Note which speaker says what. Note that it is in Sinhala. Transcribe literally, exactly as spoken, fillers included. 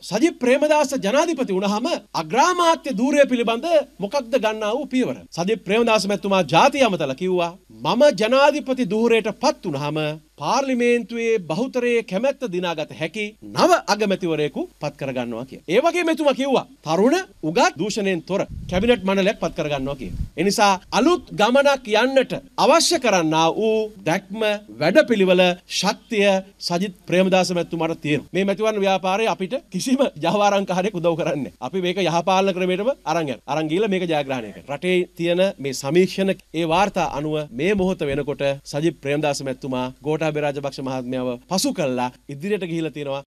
Speaker 1: සජිත් ප්‍රේමදාස ජනාධිපති වුණාම අග්‍රාමාත්‍ය ධූරය පිළිබඳ මොකක්ද ගන්නා වූ පියවර? සජිත් ප්‍රේමදාස මැතිතුමා ජාතිය අමතලා කිව්වා මම ජනාධිපති ධූරයට පත් වුණාම පාර්ලිමේන්තුවේ බහුතරයේ කැමැත්ත දිනාගත හැකි නව අගමැතිවරයෙකු පත් කරගන්නවා කියලා. ඒ වගේම එතුමා කිව්වා තරුණ උගත් දූෂණයෙන් තොර කැබිනට් මණ්ඩලයක් පත් කරගන්නවා කියලා. ඒ නිසා අලුත් ගමනක් යන්නට අවශ්‍ය කරන්නා වූ දැක්ම වැඩපිළිවෙල ශක්තිය සජිත් ප්‍රේමදාස මැතිතුමාට තියෙනවා. මේ මැතිවරණ ව්‍යාපාරයේ අපිට කිසිම ජහවාරංකාරයෙක් උදව් කරන්නේ නැහැ. අපි මේක යහපාලන ක්‍රමයටම අරන් යනවා. අරන් ගිහලා මේක ජයග්‍රහණය කරනවා. රටේ තියෙන මේ සමීක්ෂණ ඒ වාර්තා අනුව මේ මොහොත වෙනකොට සජිත් ප්‍රේමදාස මැතිතුමා ගෝඨාභය රාජපක්ෂ මහත්මයාව පසු කළා ඉදිරියට ගිහිලා තියෙනවා.